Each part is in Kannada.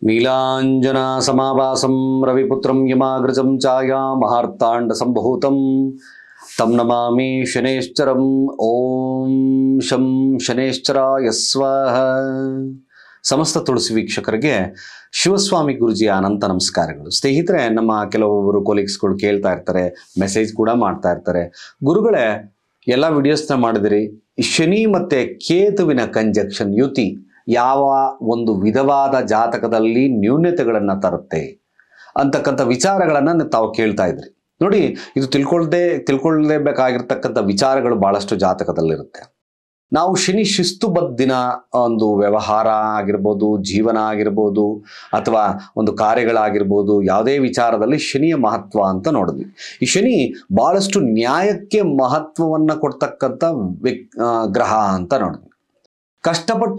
ನೀಲಾಂಜನ ಸಮಾಭಾಸಂ ರವಿಪುತ್ರಂ ಯಮಾಗ್ರಜಂ ಛಾಯಾ ಮಹಾರ್ತಾಂಡ ಸಂಭೂತಂ ತಂ ನಮಾಮಿ ಶನೇಶ್ಚರಂ. ಓಂ ಶಂ ಶನೇಶ್ಚರಾಯ ಸ್ವಹ. ಸಮಸ್ತ ತುಳಸಿ ವೀಕ್ಷಕರಿಗೆ ಶಿವಸ್ವಾಮಿ ಗುರುಜಿಯ ಅನಂತ ನಮಸ್ಕಾರಗಳು. ಸ್ನೇಹಿತರೆ, ನಮ್ಮ ಕೆಲವೊಬ್ಬರು ಕೊಲೀಗ್ಸ್ಗಳು ಕೇಳ್ತಾ ಇರ್ತಾರೆ, ಮೆಸೇಜ್ ಕೂಡ ಮಾಡ್ತಾ ಇರ್ತಾರೆ, ಗುರುಗಳೇ ಎಲ್ಲ ವಿಡಿಯೋಸ್ನ ಮಾಡಿದಿರಿ, ಶನಿ ಮತ್ತು ಕೇತುವಿನ ಕಂಜಕ್ಷನ್ ಯುತಿ ಯಾವ ಒಂದು ವಿಧವಾದ ಜಾತಕದಲ್ಲಿ ನ್ಯೂನ್ಯತೆಗಳನ್ನು ತರುತ್ತೆ ಅಂತಕ್ಕಂಥ ವಿಚಾರಗಳನ್ನು ತಾವು ಕೇಳ್ತಾ ಇದ್ರಿ. ನೋಡಿ, ಇದು ತಿಳ್ಕೊಳ್ಳೇಬೇಕಾಗಿರ್ತಕ್ಕಂಥ ವಿಚಾರಗಳು ಭಾಳಷ್ಟು ಜಾತಕದಲ್ಲಿರುತ್ತೆ. ನಾವು ಶನಿ ಶಿಸ್ತುಬದ್ಧಿನ ಒಂದು ವ್ಯವಹಾರ ಆಗಿರ್ಬೋದು, ಜೀವನ ಆಗಿರ್ಬೋದು, ಅಥವಾ ಒಂದು ಕಾರ್ಯಗಳಾಗಿರ್ಬೋದು, ಯಾವುದೇ ವಿಚಾರದಲ್ಲಿ ಶನಿಯ ಮಹತ್ವ ಅಂತ ನೋಡಿದ್ವಿ. ಈ ಶನಿ ಭಾಳಷ್ಟು ನ್ಯಾಯಕ್ಕೆ ಮಹತ್ವವನ್ನು ಕೊಡ್ತಕ್ಕಂಥ ಗ್ರಹ ಅಂತ ನೋಡಿದ್ವಿ. ಕಷ್ಟಪಟ್ಟು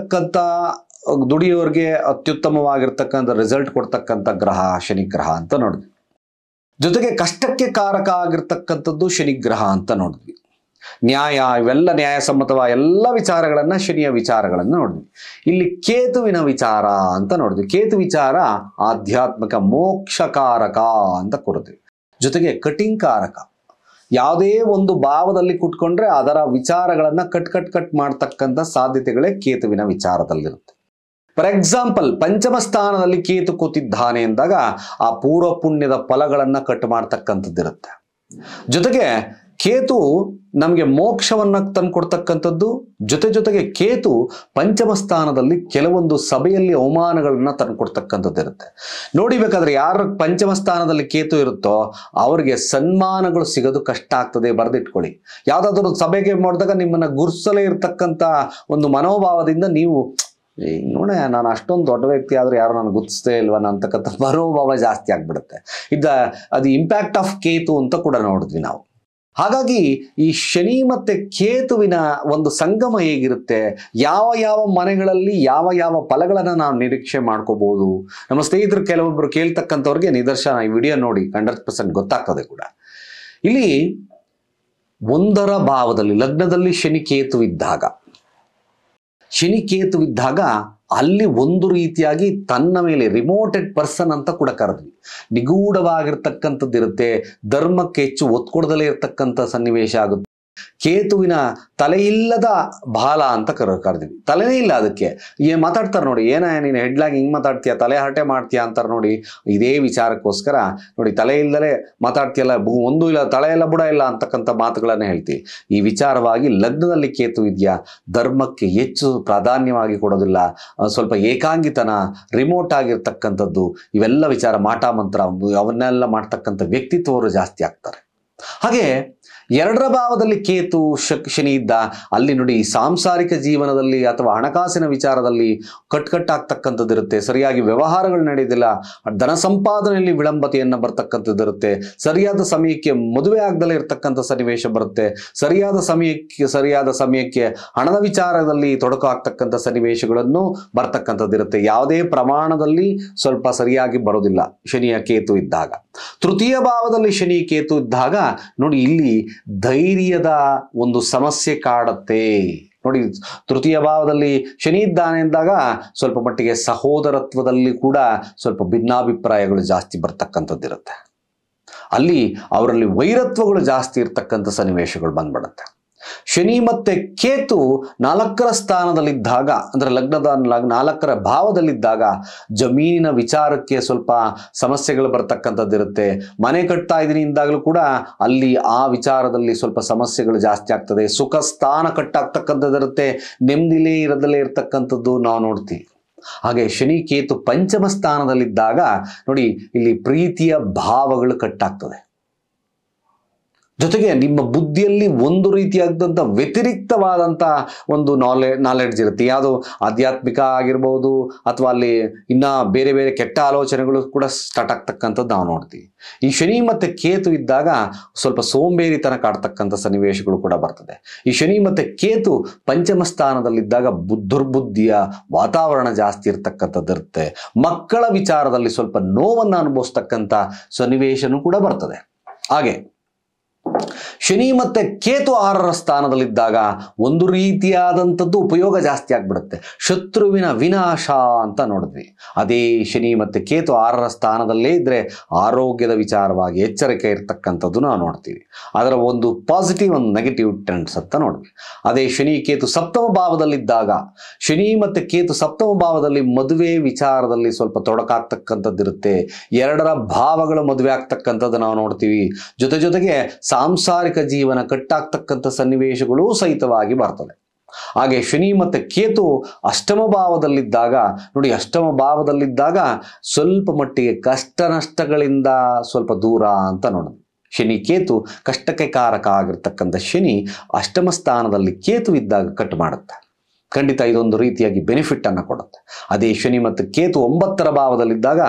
ದುಡಿಯೋರಿಗೆ ಅತ್ಯುತ್ತಮವಾಗಿರ್ತಕ್ಕಂಥ ರಿಸಲ್ಟ್ ಕೊಡ್ತಕ್ಕಂಥ ಗ್ರಹ ಶನಿಗ್ರಹ ಅಂತ ನೋಡಿದ್ವಿ. ಜೊತೆಗೆ ಕಷ್ಟಕ್ಕೆ ಕಾರಕ ಆಗಿರ್ತಕ್ಕಂಥದ್ದು ಶನಿಗ್ರಹ ಅಂತ ನೋಡಿದ್ವಿ. ನ್ಯಾಯ, ಇವೆಲ್ಲ ನ್ಯಾಯಸಮ್ಮತವ ಎಲ್ಲ ವಿಚಾರಗಳನ್ನು, ಶನಿಯ ವಿಚಾರಗಳನ್ನು ನೋಡಿದ್ವಿ. ಇಲ್ಲಿ ಕೇತುವಿನ ವಿಚಾರ ಅಂತ ನೋಡಿದ್ವಿ. ಕೇತು ವಿಚಾರ ಆಧ್ಯಾತ್ಮಿಕ ಮೋಕ್ಷಕಾರಕ ಅಂತ ಕೊಡ್ತೀವಿ. ಜೊತೆಗೆ ಕಟಿಂಗ್ಕಾರಕ. ಯಾವುದೇ ಒಂದು ಭಾವದಲ್ಲಿ ಕುಟ್ಕೊಂಡ್ರೆ ಅದರ ವಿಚಾರಗಳನ್ನು ಕಟ್ ಮಾಡ್ತಕ್ಕಂಥ ಸಾಧ್ಯತೆಗಳೇ ಕೇತುವಿನ ವಿಚಾರದಲ್ಲಿರುತ್ತೆ. ಫಾರ್ ಎಕ್ಸಾಂಪಲ್, ಪಂಚಮ ಸ್ಥಾನದಲ್ಲಿ ಕೇತು ಕೂತಿದ್ದಾನೆ ಎಂದಾಗ ಆ ಪೂರ್ವ ಪುಣ್ಯದ ಫಲಗಳನ್ನು ಕಟ್ ಮಾಡ್ತಕ್ಕಂಥದ್ದಿರುತ್ತೆ. ಜೊತೆಗೆ ಕೇತು ನಮಗೆ ಮೋಕ್ಷವನ್ನು ತಂದುಕೊಡ್ತಕ್ಕಂಥದ್ದು. ಜೊತೆಗೆ ಕೇತು ಪಂಚಮ ಸ್ಥಾನದಲ್ಲಿ ಕೆಲವೊಂದು ಸಭೆಯಲ್ಲಿ ಅವಮಾನಗಳನ್ನು ತಂದುಕೊಡ್ತಕ್ಕಂಥದ್ದಿರುತ್ತೆ. ನೋಡಿಬೇಕಾದ್ರೆ ಯಾರ ಪಂಚಮ ಸ್ಥಾನದಲ್ಲಿ ಕೇತು ಇರುತ್ತೋ ಅವರಿಗೆ ಸನ್ಮಾನಗಳು ಸಿಗೋದು ಕಷ್ಟ ಆಗ್ತದೆ. ಬರೆದಿಟ್ಕೊಳ್ಳಿ. ಯಾವುದಾದ್ರೂ ಸಭೆಗೆ ಮಾಡಿದಾಗ ನಿಮ್ಮನ್ನು ಗುರ್ಸಲೇ ಇರತಕ್ಕಂಥ ಒಂದು ಮನೋಭಾವದಿಂದ ನೀವು ನೋಡ, ನಾನು ಅಷ್ಟೊಂದು ದೊಡ್ಡ ವ್ಯಕ್ತಿ ಆದರೂ ಯಾರು ನನಗೆ ಗುರ್ತಿಸ್ತೇ ಇಲ್ವನ ಅಂತಕ್ಕಂಥ ಮನೋಭಾವ ಜಾಸ್ತಿ ಆಗ್ಬಿಡುತ್ತೆ. ಅದು ಇಂಪ್ಯಾಕ್ಟ್ ಆಫ್ ಕೇತು ಅಂತ ಕೂಡ ನೋಡಿದ್ವಿ ನಾವು. ಹಾಗಾಗಿ ಈ ಶನಿ ಮತ್ತು ಕೇತುವಿನ ಒಂದು ಸಂಗಮ ಹೇಗಿರುತ್ತೆ, ಯಾವ ಮನೆಗಳಲ್ಲಿ ಯಾವ ಫಲಗಳನ್ನು ನಾವು ನಿರೀಕ್ಷೆ ಮಾಡ್ಕೋಬಹುದು. ನಮ್ಮ ಸ್ನೇಹಿತರು ಕೆಲವೊಬ್ಬರು ಕೇಳ್ತಕ್ಕಂಥವ್ರಿಗೆ ನಿದರ್ಶನ ಈ ವಿಡಿಯೋ ನೋಡಿ 100% ಗೊತ್ತಾಗ್ತದೆ ಕೂಡ. ಇಲ್ಲಿ ಒಂದರ ಭಾವದಲ್ಲಿ ಲಗ್ನದಲ್ಲಿ ಶನಿ ಕೇತು ಇದ್ದಾಗ ಅಲ್ಲಿ ಒಂದು ರೀತಿಯಾಗಿ ತನ್ನ ಮೇಲೆ ರಿಮೋಟೆಡ್ ಪರ್ಸನ್ ಅಂತ ಕೂಡ ಕರೆದ್ವಿ. ನಿಗೂಢವಾಗಿರ್ತಕ್ಕಂಥದ್ದಿರುತ್ತೆ. ಧರ್ಮಕ್ಕೆ ಹೆಚ್ಚು ಒತ್ತು ಕೊಡದಲೇ ಇರತಕ್ಕಂಥ ಸನ್ನಿವೇಶ ಆಗುತ್ತೆ. ಕೇತುವಿನ ತಲೆಯಿಲ್ಲದ ಬಾಲ ಅಂತ ಕರೆದ್ವಿ. ತಲೆನೇ ಇಲ್ಲ ಅದಕ್ಕೆ. ಮಾತಾಡ್ತಾರೆ ನೋಡಿ, ನೀನು ಹೆಡ್ಲಾಗಿ ಹಿಂಗೆ ಮಾತಾಡ್ತೀಯ, ತಲೆ ಹರಟೆ ಮಾಡ್ತೀಯ ಅಂತಾರೆ ನೋಡಿ. ಇದೇ ವಿಚಾರಕ್ಕೋಸ್ಕರ ನೋಡಿ, ತಲೆ ಇಲ್ಲದಲೇ ಮಾತಾಡ್ತೀಯಲ್ಲ, ಒಂದು ಇಲ್ಲ, ತಲೆ ಇಲ್ಲ ಬುಡ ಇಲ್ಲ ಅಂತಕ್ಕಂಥ ಮಾತುಗಳನ್ನು ಹೇಳ್ತೀವಿ. ಈ ವಿಚಾರವಾಗಿ ಲಗ್ನದಲ್ಲಿ ಕೇತು ಇದೆಯಾ, ಧರ್ಮಕ್ಕೆ ಹೆಚ್ಚು ಪ್ರಾಧಾನ್ಯವಾಗಿ ಕೊಡೋದಿಲ್ಲ, ಸ್ವಲ್ಪ ಏಕಾಂಗಿತನ, ರಿಮೋಟ್ ಆಗಿರ್ತಕ್ಕಂಥದ್ದು, ಇವೆಲ್ಲ ವಿಚಾರ ಮಾಟ ಮಂತ್ರ ಅವನ್ನೆಲ್ಲ ಮಾಡ್ತಕ್ಕಂಥ ವ್ಯಕ್ತಿತ್ವವರು ಜಾಸ್ತಿ ಆಗ್ತಾರೆ. ಹಾಗೆ ಎರಡರ ಭಾವದಲ್ಲಿ ಕೇತು ಶನಿ ಇದ್ದ ಅಲ್ಲಿ ನೋಡಿ, ಸಾಂಸಾರಿಕ ಜೀವನದಲ್ಲಿ ಅಥವಾ ಹಣಕಾಸಿನ ವಿಚಾರದಲ್ಲಿ ಕಟ್ಟಾಗ್ತಕ್ಕಂಥದ್ದಿರುತ್ತೆ. ಸರಿಯಾಗಿ ವ್ಯವಹಾರಗಳು ನಡೆಯೋದಿಲ್ಲ. ಧನ ಸಂಪಾದನೆಯಲ್ಲಿ ವಿಳಂಬತೆಯನ್ನು ಬರ್ತಕ್ಕಂಥದ್ದಿರುತ್ತೆ. ಸರಿಯಾದ ಸಮಯಕ್ಕೆ ಮದುವೆ ಆಗದಲ್ಲೇ ಇರತಕ್ಕಂಥ ಸನ್ನಿವೇಶ ಬರುತ್ತೆ. ಸರಿಯಾದ ಸಮಯಕ್ಕೆ ಹಣದ ವಿಚಾರದಲ್ಲಿ ತೊಡಕು ಆಗ್ತಕ್ಕಂಥ ಸನ್ನಿವೇಶಗಳನ್ನು ಬರ್ತಕ್ಕಂಥದ್ದಿರುತ್ತೆ. ಯಾವುದೇ ಪ್ರಮಾಣದಲ್ಲಿ ಸ್ವಲ್ಪ ಸರಿಯಾಗಿ ಬರೋದಿಲ್ಲ ಶನಿಯ ಕೇತು ಇದ್ದಾಗ. ತೃತೀಯ ಭಾವದಲ್ಲಿ ಶನಿ ಕೇತು ಇದ್ದಾಗ ನೋಡಿ, ಇಲ್ಲಿ ಧೈರ್ಯದ ಒಂದು ಸಮಸ್ಯೆ ಕಾಡುತ್ತೆ. ನೋಡಿ, ತೃತೀಯ ಭಾವದಲ್ಲಿ ಶನಿ ಇದ್ದಾನೆ ಎಂದಾಗ ಸ್ವಲ್ಪ ಮಟ್ಟಿಗೆ ಸಹೋದರತ್ವದಲ್ಲಿ ಕೂಡ ಸ್ವಲ್ಪ ಭಿನ್ನಾಭಿಪ್ರಾಯಗಳು ಜಾಸ್ತಿ ಬರ್ತಕ್ಕಂಥದ್ದಿರುತ್ತೆ. ಅಲ್ಲಿ ಅವರಲ್ಲಿ ವೈರತ್ವಗಳು ಜಾಸ್ತಿ ಇರ್ತಕ್ಕಂಥ ಸನ್ನಿವೇಶಗಳು ಬಂದ್ಬಿಡುತ್ತೆ. ಶನಿ ಮತ್ತು ಕೇತು 4ರ ಸ್ಥಾನದಲ್ಲಿದ್ದಾಗ, ಅಂದರೆ ಲಗ್ನದ 4ರ ಭಾವದಲ್ಲಿದ್ದಾಗ ಜಮೀನಿನ ವಿಚಾರಕ್ಕೆ ಸ್ವಲ್ಪ ಸಮಸ್ಯೆಗಳು ಬರ್ತಕ್ಕಂಥದ್ದಿರುತ್ತೆ. ಮನೆ ಕಟ್ತಾ ಇದ್ದೀನಿ ಇಂದಾಗಲೂ ಕೂಡ ಅಲ್ಲಿ ಆ ವಿಚಾರದಲ್ಲಿ ಸ್ವಲ್ಪ ಸಮಸ್ಯೆಗಳು ಜಾಸ್ತಿ ಆಗ್ತದೆ. ಸುಖ ಸ್ಥಾನ ಕಟ್ಟಾಗ್ತಕ್ಕಂಥದ್ದಿರುತ್ತೆ. ನೆಮ್ಮದಿಲೇ ಇರದಲ್ಲೇ ಇರ್ತಕ್ಕಂಥದ್ದು ನಾವು ನೋಡ್ತೀವಿ. ಹಾಗೆ ಶನಿ ಕೇತು ಪಂಚಮ ಸ್ಥಾನದಲ್ಲಿದ್ದಾಗ ನೋಡಿ, ಇಲ್ಲಿ ಪ್ರೀತಿಯ ಭಾವಗಳು ಕಟ್ಟಾಗ್ತದೆ. ಜೊತೆಗೆ ನಿಮ್ಮ ಬುದ್ಧಿಯಲ್ಲಿ ಒಂದು ರೀತಿಯಾದಂಥ ವ್ಯತಿರಿಕ್ತವಾದಂಥ ಒಂದು ನಾಲೆಡ್ಜ್ ಇರುತ್ತೆ. ಯಾವುದು ಆಧ್ಯಾತ್ಮಿಕ ಆಗಿರ್ಬೋದು, ಅಥವಾ ಅಲ್ಲಿ ಇನ್ನು ಬೇರೆ ಕೆಟ್ಟ ಆಲೋಚನೆಗಳು ಕೂಡ ಸ್ಟಾರ್ಟ್ ಆಗ್ತಕ್ಕಂಥದ್ದು ನಾವು ನೋಡ್ತೀವಿ. ಈ ಶನಿ ಮತ್ತು ಕೇತು ಇದ್ದಾಗ ಸ್ವಲ್ಪ ಸೋಂಬೇರಿತನ ಕಾಡ್ತಕ್ಕಂಥ ಸನ್ನಿವೇಶಗಳು ಕೂಡ ಬರ್ತದೆ. ಈ ಶನಿ ಮತ್ತು ಕೇತು ಪಂಚಮ ಸ್ಥಾನದಲ್ಲಿದ್ದಾಗ ದುರ್ಬುದ್ಧಿಯ ವಾತಾವರಣ ಜಾಸ್ತಿ ಇರ್ತಕ್ಕಂಥದ್ದಿರುತ್ತೆ. ಮಕ್ಕಳ ವಿಚಾರದಲ್ಲಿ ಸ್ವಲ್ಪ ನೋವನ್ನು ಅನುಭವಿಸ್ತಕ್ಕಂಥ ಸನ್ನಿವೇಶನೂ ಕೂಡ ಬರ್ತದೆ. ಹಾಗೆ ಶನಿ ಮತ್ತೆ ಕೇತು 6ರ ಸ್ಥಾನದಲ್ಲಿದ್ದಾಗ ಒಂದು ರೀತಿಯಾದಂಥದ್ದು ಉಪಯೋಗ ಜಾಸ್ತಿ ಆಗ್ಬಿಡುತ್ತೆ. ಶತ್ರುವಿನ ವಿನಾಶ ಅಂತ ನೋಡಿದ್ವಿ. ಅದೇ ಶನಿ ಮತ್ತೆ ಕೇತು 6ರ ಸ್ಥಾನದಲ್ಲೇ ಇದ್ರೆ ಆರೋಗ್ಯದ ವಿಚಾರವಾಗಿ ಎಚ್ಚರಿಕೆ ಇರ್ತಕ್ಕಂಥದ್ದು ನಾವು ನೋಡ್ತೀವಿ. ಅದರ ಒಂದು ಪಾಸಿಟಿವ್ ಒಂದು ನೆಗೆಟಿವ್ ಟ್ರೆಂಡ್ಸ್ ಅಂತ ನೋಡ್ವಿ. ಅದೇ ಶನಿ ಕೇತು ಸಪ್ತಮ ಭಾವದಲ್ಲಿದ್ದಾಗ, ಶನಿ ಮತ್ತೆ ಕೇತು ಸಪ್ತಮ ಭಾವದಲ್ಲಿ ಮದುವೆ ವಿಚಾರದಲ್ಲಿ ಸ್ವಲ್ಪ ತೊಡಕಾಗ್ತಕ್ಕಂಥದ್ದು ಇರುತ್ತೆ. 2ರ ಭಾವಗಳು ಮದುವೆ ಆಗ್ತಕ್ಕಂಥದ್ದು ನಾವು ನೋಡ್ತೀವಿ. ಜೊತೆಗೆ ಸಾಂಸಾರಿಕ ಜೀವನ ಕಟ್ಟಾಗ್ತಕ್ಕಂಥ ಸನ್ನಿವೇಶಗಳು ಸಹಿತವಾಗಿ ಬರ್ತದೆ. ಹಾಗೆ ಶನಿ ಮತ್ತೆ ಕೇತು ಅಷ್ಟಮ ಭಾವದಲ್ಲಿದ್ದಾಗ ನೋಡಿ, ಅಷ್ಟಮ ಭಾವದಲ್ಲಿದ್ದಾಗ ಸ್ವಲ್ಪ ಮಟ್ಟಿಗೆ ಕಷ್ಟ ನಷ್ಟಗಳಿಂದ ಸ್ವಲ್ಪ ದೂರ ಅಂತ ನೋಡೋದು. ಶನಿ ಕೇತು ಕಷ್ಟಕ್ಕೆ ಕಾರಕ ಆಗಿರ್ತಕ್ಕಂಥ ಶನಿ ಅಷ್ಟಮ ಸ್ಥಾನದಲ್ಲಿ ಕೇತು ಇದ್ದಾಗ ಕಟ್ ಮಾಡುತ್ತೆ. ಖಂಡಿತ ಇದೊಂದು ರೀತಿಯಾಗಿ ಬೆನಿಫಿಟ್ ಅನ್ನು ಕೊಡುತ್ತೆ. ಅದೇ ಶನಿ ಮತ್ತು ಕೇತು 9ರ ಭಾವದಲ್ಲಿದ್ದಾಗ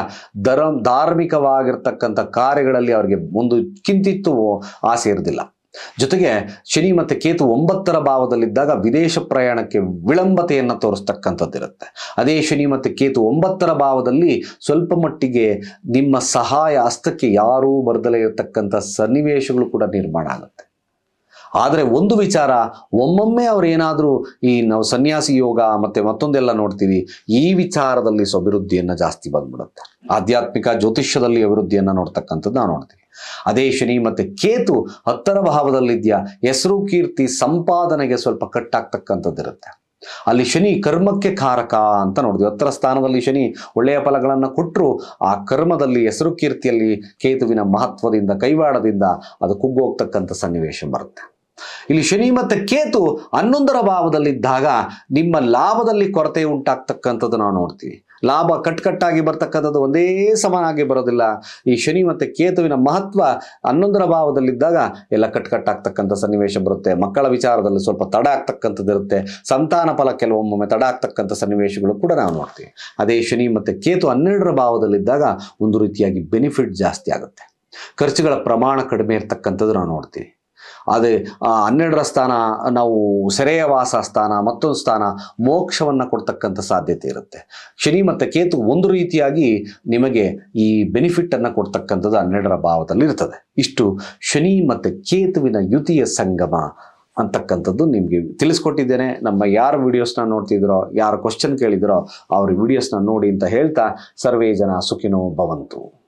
ಧಾರ್ಮಿಕವಾಗಿರ್ತಕ್ಕಂಥ ಕಾರ್ಯಗಳಲ್ಲಿ ಅವರಿಗೆ ಒಂದು ಕಿಂಚಿತ್ತೂ ಆಸೆ ಇರೋದಿಲ್ಲ. ಜೊತೆಗೆ ಶನಿ ಮತ್ತು ಕೇತು 9ರ ಭಾವದಲ್ಲಿದ್ದಾಗ ವಿದೇಶ ಪ್ರಯಾಣಕ್ಕೆ ವಿಳಂಬತೆಯನ್ನು ತೋರಿಸ್ತಕ್ಕಂಥದ್ದಿರುತ್ತೆ. ಅದೇ ಶನಿ ಮತ್ತು ಕೇತು 9ರ ಭಾವದಲ್ಲಿ ಸ್ವಲ್ಪ ಮಟ್ಟಿಗೆ ನಿಮ್ಮ ಸಹಾಯ ಹಸ್ತಕ್ಕೆ ಯಾರೂ ಬರದಲೇ ಇರತಕ್ಕಂಥ ಸನ್ನಿವೇಶಗಳು ಕೂಡ ನಿರ್ಮಾಣ ಆಗುತ್ತೆ. ಆದರೆ ಒಂದು ವಿಚಾರ, ಒಮ್ಮೊಮ್ಮೆ ಅವ್ರೇನಾದರೂ ಈ ನಾವು ಸನ್ಯಾಸಿ ಯೋಗ ಮತ್ತು ಮತ್ತೊಂದೆಲ್ಲ ನೋಡ್ತೀವಿ, ಈ ವಿಚಾರದಲ್ಲಿ ಅಭಿವೃದ್ಧಿಯನ್ನು ಜಾಸ್ತಿ ಬಂದ್ಬಿಡುತ್ತೆ. ಆಧ್ಯಾತ್ಮಿಕ ಜ್ಯೋತಿಷ್ಯದಲ್ಲಿ ಅಭಿವೃದ್ಧಿಯನ್ನು ನೋಡ್ತಕ್ಕಂಥದ್ದು ನಾವು ನೋಡ್ತೀವಿ. ಅದೇ ಶನಿ ಮತ್ತು ಕೇತು 10ರ ಭಾವದಲ್ಲಿದೆಯಾ, ಹೆಸರು ಕೀರ್ತಿ ಸಂಪಾದನೆಗೆ ಸ್ವಲ್ಪ ಕಟ್ಟಾಗ್ತಕ್ಕಂಥದ್ದಿರುತ್ತೆ. ಅಲ್ಲಿ ಶನಿ ಕರ್ಮಕ್ಕೆ ಕಾರಕ ಅಂತ ನೋಡಿದ್ವಿ. 10ರ ಸ್ಥಾನದಲ್ಲಿ ಶನಿ ಒಳ್ಳೆಯ ಫಲಗಳನ್ನು ಕೊಟ್ಟರು, ಆ ಕರ್ಮದಲ್ಲಿ ಹೆಸರು ಕೀರ್ತಿಯಲ್ಲಿ ಕೇತುವಿನ ಮಹತ್ವದಿಂದ ಕೈವಾಡದಿಂದ ಅದು ಕುಗ್ಗೋಗ್ತಕ್ಕಂಥ ಸನ್ನಿವೇಶ ಬರುತ್ತೆ. ಇಲ್ಲಿ ಶನಿ ಮತ್ತು ಕೇತು 11ರ ಭಾವದಲ್ಲಿದ್ದಾಗ ನಿಮ್ಮ ಲಾಭದಲ್ಲಿ ಕೊರತೆ ಉಂಟಾಗ್ತಕ್ಕಂಥದ್ದು ನಾವು ನೋಡ್ತೀವಿ. ಲಾಭ ಕಟ್ಟಾಗಿ ಬರ್ತಕ್ಕಂಥದ್ದು ಒಂದೇ ಸಮನಾಗಿ ಬರೋದಿಲ್ಲ. ಈ ಶನಿ ಮತ್ತು ಕೇತುವಿನ ಮಹತ್ವ 11ರ ಭಾವದಲ್ಲಿದ್ದಾಗ ಎಲ್ಲ ಕಟ್ಟಾಗ್ತಕ್ಕಂಥ ಸನ್ನಿವೇಶ ಬರುತ್ತೆ. ಮಕ್ಕಳ ವಿಚಾರದಲ್ಲಿ ಸ್ವಲ್ಪ ತಡ ಆಗ್ತಕ್ಕಂಥದ್ದು ಇರುತ್ತೆ. ಸಂತಾನ ಫಲ ಕೆಲವೊಮ್ಮೆ ತಡ ಆಗ್ತಕ್ಕಂಥ ಸನ್ನಿವೇಶಗಳು ಕೂಡ ನಾವು ನೋಡ್ತೀವಿ. ಅದೇ ಶನಿ ಮತ್ತು ಕೇತು 12ರ ಭಾವದಲ್ಲಿದ್ದಾಗ ಒಂದು ರೀತಿಯಾಗಿ ಬೆನಿಫಿಟ್ ಜಾಸ್ತಿ ಆಗುತ್ತೆ. ಖರ್ಚುಗಳ ಪ್ರಮಾಣ ಕಡಿಮೆ ಇರ್ತಕ್ಕಂಥದ್ದು ನಾವು ನೋಡ್ತೀವಿ. ಅದೇ 12ರ ಸ್ಥಾನ ನಾವು ಸೆರೆಯ ವಾಸ ಸ್ಥಾನ, ಮತ್ತೊಂದು ಸ್ಥಾನ ಮೋಕ್ಷವನ್ನು ಕೊಡ್ತಕ್ಕಂಥ ಸಾಧ್ಯತೆ ಇರುತ್ತೆ. ಶನಿ ಮತ್ತು ಕೇತು ಒಂದು ರೀತಿಯಾಗಿ ನಿಮಗೆ ಈ ಬೆನಿಫಿಟನ್ನು ಕೊಡ್ತಕ್ಕಂಥದ್ದು 12ರ ಭಾವದಲ್ಲಿ ಇರ್ತದೆ. ಇಷ್ಟು ಶನಿ ಮತ್ತು ಕೇತುವಿನ ಯುತಿಯ ಸಂಗಮ ಅಂತಕ್ಕಂಥದ್ದು ನಿಮಗೆ ತಿಳಿಸ್ಕೊಟ್ಟಿದ್ದೇನೆ. ನಮ್ಮ ಯಾರು ವಿಡಿಯೋಸ್ನ ನೋಡ್ತಿದ್ರೋ, ಯಾರು ಕ್ವಶನ್ ಕೇಳಿದ್ರೋ ಅವ್ರ ವಿಡಿಯೋಸ್ನ ನೋಡಿ ಅಂತ ಹೇಳ್ತಾ, ಸರ್ವೇ ಜನ ಸುಖಿನೋ ಭವಂತು.